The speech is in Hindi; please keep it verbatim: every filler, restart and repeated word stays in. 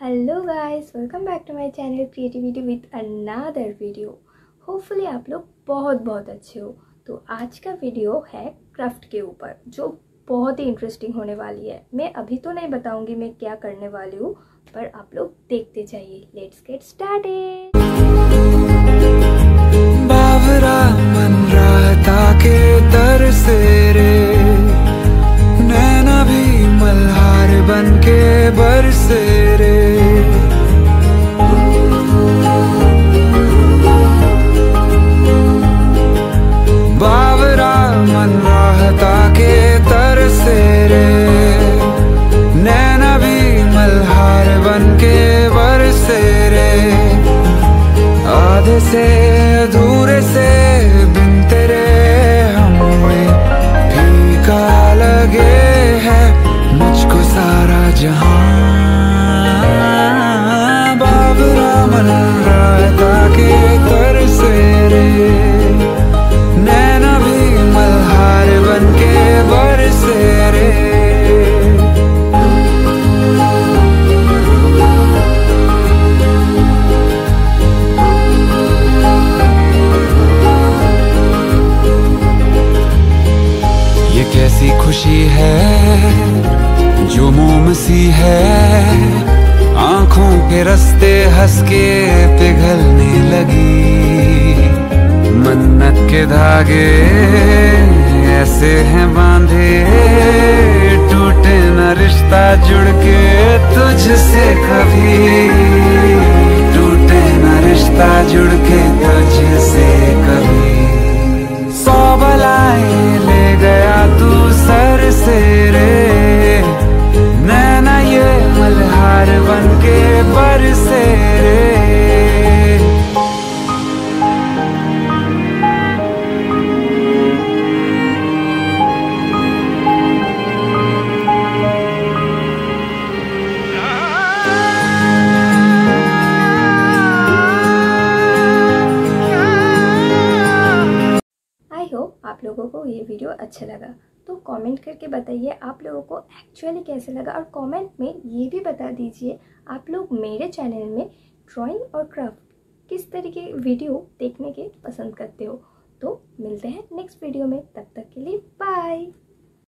Hello guys, welcome back to my channel creativity with another video. Hopefully आप लोग बहुत बहुत अच्छे हो। तो आज का वीडियो है क्राफ्ट के ऊपर, जो बहुत ही इंटरेस्टिंग होने वाली है। मैं अभी तो नहीं बताऊंगी मैं क्या करने वाली हूँ, पर आप लोग देखते जाइए। Let's get started. बावरा मन रहता के दर से रे, नैना भी मल्हार बन के बरसे रे। बावरा मन रहता के दर से रे, नैना भी मल्हार बन के बरसे रे। आधे से अधूरे से बिन तेरे हमें फीका लगे है मुझको सारा जहां। बावरा मन रहता के तर से रे, नैना भी मल्हार बन के बरसे रे। कैसी खुशी है जो मोम सी है, आंखों के रास्ते हंस के पिघलने लगी। मन्नत के धागे ऐसे हैं बांधे, टूटे न रिश्ता जुड़ के तुझसे कभी, टूटे न रिश्ता जुड़ के तुझसे कभी। सौ बलाएं ले गया तू सर से रे, नैना ये मल्हार बन के बरसे रे। आई होप आप लोगों को ये वीडियो अच्छा लगा, तो कमेंट करके बताइए आप लोगों को एक्चुअली कैसे लगा। और कमेंट में ये भी बता दीजिए आप लोग मेरे चैनल में ड्राइंग और क्राफ्ट किस तरीके के वीडियो देखने के पसंद करते हो। तो मिलते हैं नेक्स्ट वीडियो में, तब तक के लिए बाय।